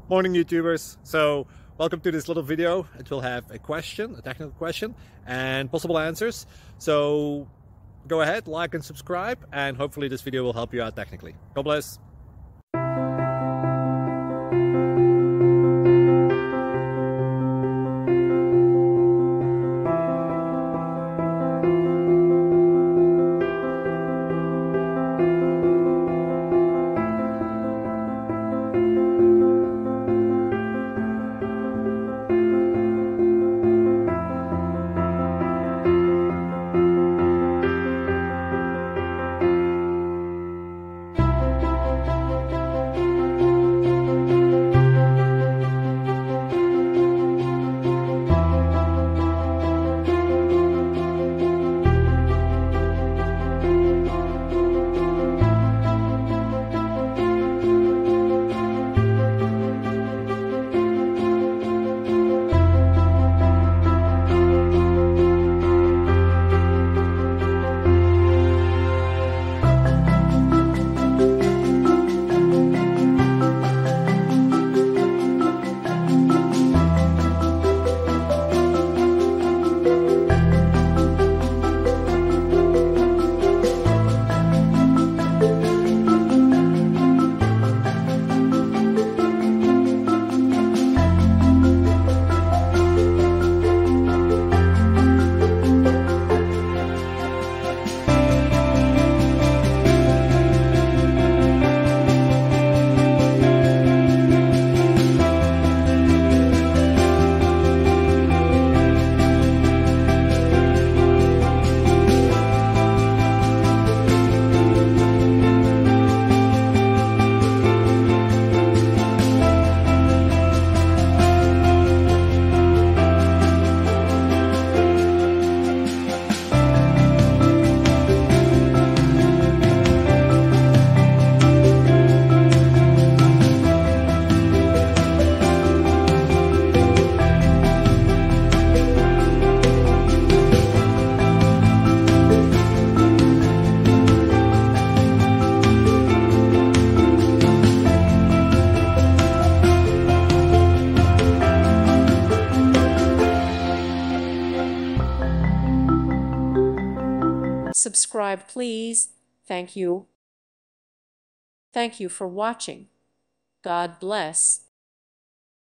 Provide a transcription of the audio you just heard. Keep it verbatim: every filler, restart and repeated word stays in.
Morning YouTubers. So welcome to this little video. It will have a question, a technical question, and possible answers. So go ahead, like and subscribe, and hopefully this video will help you out technically. God bless. Subscribe, please. Thank you. Thank you for watching. God bless.